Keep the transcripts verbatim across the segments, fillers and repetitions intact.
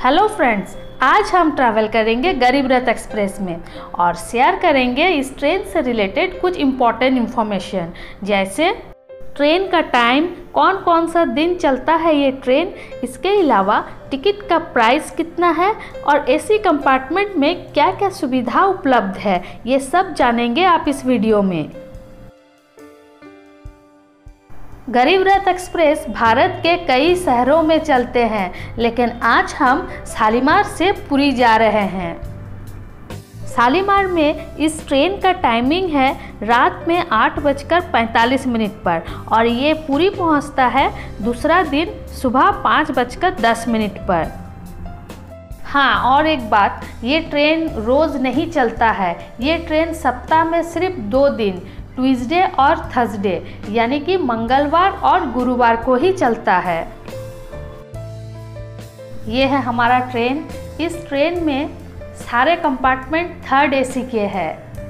Hello friends, आज हम travel करेंगे गरीब रथ एक्सप्रेस में और शेयर करेंगे इस ट्रेन से रिलेटेड कुछ इम्पोर्टेंट इन्फॉर्मेशन, जैसे ट्रेन का टाइम, कौन कौन सा दिन चलता है ये ट्रेन, इसके अलावा टिकट का प्राइस कितना है और एसी कंपार्टमेंट में क्या क्या सुविधा उपलब्ध है, ये सब जानेंगे आप इस वीडियो में। गरीब रथ एक्सप्रेस भारत के कई शहरों में चलते हैं, लेकिन आज हम शालीमार से पुरी जा रहे हैं। शालीमार में इस ट्रेन का टाइमिंग है रात में आठ बजकर पैंतालीस मिनट पर और ये पुरी पहुंचता है दूसरा दिन सुबह पाँच बजकर दस मिनट पर। हाँ, और एक बात, ये ट्रेन रोज़ नहीं चलता है। ये ट्रेन सप्ताह में सिर्फ दो दिन, ट्यूसडे और थर्सडे यानी कि मंगलवार और गुरुवार को ही चलता है। ये है हमारा ट्रेन। इस ट्रेन में सारे कंपार्टमेंट थर्ड एसी के हैं।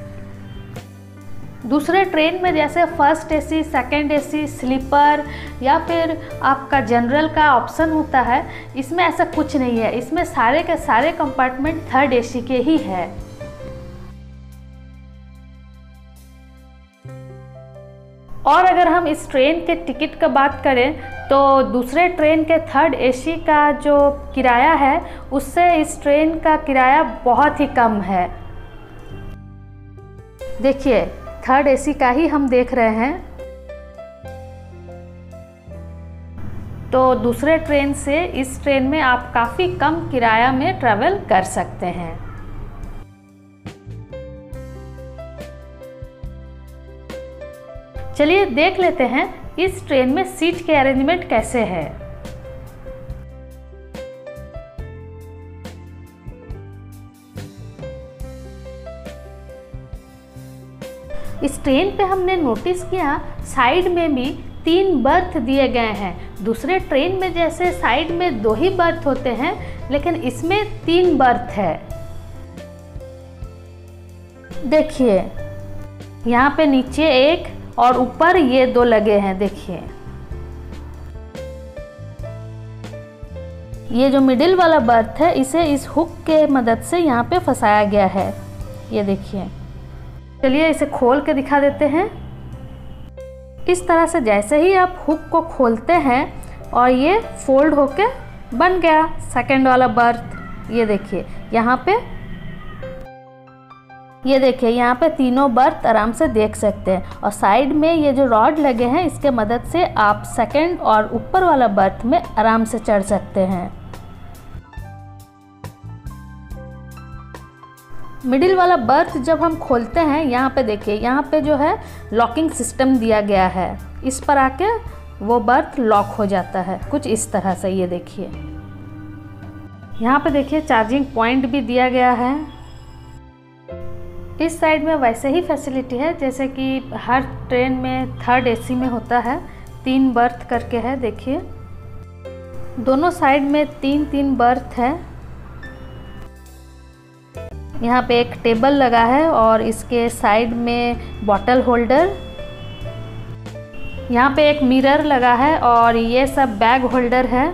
दूसरे ट्रेन में जैसे first AC, second AC, sleeper या फिर आपका जनरल का ऑप्शन होता है, इसमें ऐसा कुछ नहीं है। इसमें सारे के सारे कंपार्टमेंट थर्ड एसी के ही है। और अगर हम इस ट्रेन के टिकट का बात करें तो दूसरे ट्रेन के थर्ड एसी का जो किराया है उससे इस ट्रेन का किराया बहुत ही कम है। देखिए, थर्ड एसी का ही हम देख रहे हैं, तो दूसरे ट्रेन से इस ट्रेन में आप काफ़ी कम किराया में ट्रैवल कर सकते हैं। चलिए देख लेते हैं इस ट्रेन में सीट के अरेंजमेंट कैसे है। इस ट्रेन पे हमने नोटिस किया साइड में भी तीन बर्थ दिए गए हैं। दूसरे ट्रेन में जैसे साइड में दो ही बर्थ होते हैं, लेकिन इसमें तीन बर्थ है। देखिए, यहाँ पे नीचे एक और ऊपर ये दो लगे हैं। देखिए, ये जो मिडिल वाला बर्थ है इसे इस हुक के मदद से यहाँ पे फंसाया गया है। ये देखिए, चलिए इसे खोल के दिखा देते हैं। इस तरह से जैसे ही आप हुक को खोलते हैं और ये फोल्ड होके बन गया सेकंड वाला बर्थ। ये देखिए, यहाँ पे ये देखिए यहाँ पे तीनों बर्थ आराम से देख सकते हैं और साइड में ये जो रॉड लगे हैं इसके मदद से आप सेकंड और ऊपर वाला बर्थ में आराम से चढ़ सकते हैं। मिडिल वाला बर्थ जब हम खोलते हैं, यहाँ पे देखिए, यहाँ पे जो है लॉकिंग सिस्टम दिया गया है। इस पर आके वो बर्थ लॉक हो जाता है कुछ इस तरह से। ये देखिए, यहाँ पे देखिए चार्जिंग पॉइंट भी दिया गया है। इस साइड में वैसे ही फैसिलिटी है जैसे कि हर ट्रेन में थर्ड एसी में होता है। तीन बर्थ करके है, देखिए दोनों साइड में तीन तीन बर्थ है। यहाँ पे एक टेबल लगा है और इसके साइड में बॉटल होल्डर। यहाँ पे एक मिरर लगा है और ये सब बैग होल्डर है।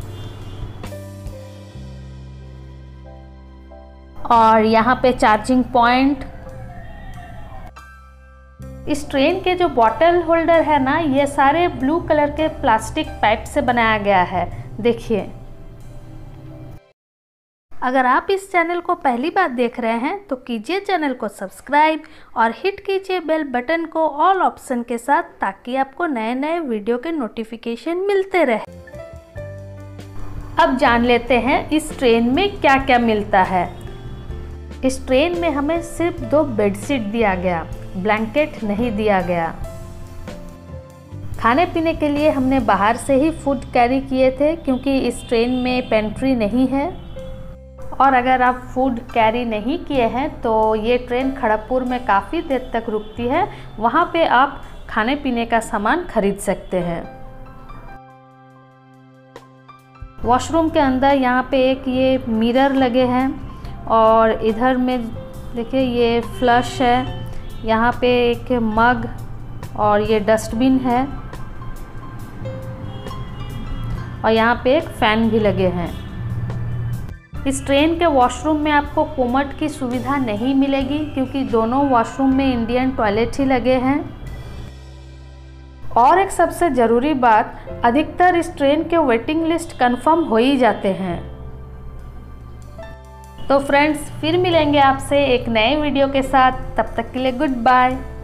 और यहाँ पे चार्जिंग पॉइंट। इस ट्रेन के जो बॉटल होल्डर है ना, ये सारे ब्लू कलर के प्लास्टिक पाइप से बनाया गया है। देखिए, अगर आप इस चैनल को पहली बार देख रहे हैं तो कीजिए चैनल को सब्सक्राइब और हिट कीजिए बेल बटन को ऑल ऑप्शन के साथ, ताकि आपको नए नए वीडियो के नोटिफिकेशन मिलते रहे। अब जान लेते हैं इस ट्रेन में क्या क्या मिलता है। इस ट्रेन में हमें सिर्फ दो बेडशीट दिया गया, ब्लैंकेट नहीं दिया गया। खाने पीने के लिए हमने बाहर से ही फूड कैरी किए थे, क्योंकि इस ट्रेन में पेंट्री नहीं है। और अगर आप फूड कैरी नहीं किए हैं तो ये ट्रेन खड़गपुर में काफ़ी देर तक रुकती है, वहाँ पे आप खाने पीने का सामान खरीद सकते हैं। वॉशरूम के अंदर यहाँ पे एक ये मिरर लगे हैं और इधर में देखिए ये फ्लश है। यहाँ पे एक मग और ये डस्टबिन है और यहाँ पे एक फ़ैन भी लगे हैं। इस ट्रेन के वॉशरूम में आपको कोमट की सुविधा नहीं मिलेगी क्योंकि दोनों वॉशरूम में इंडियन टॉयलेट ही लगे हैं। और एक सबसे ज़रूरी बात, अधिकतर इस ट्रेन के वेटिंग लिस्ट कंफर्म हो ही जाते हैं। तो फ्रेंड्स, फिर मिलेंगे आपसे एक नए वीडियो के साथ। तब तक के लिए गुड बाय।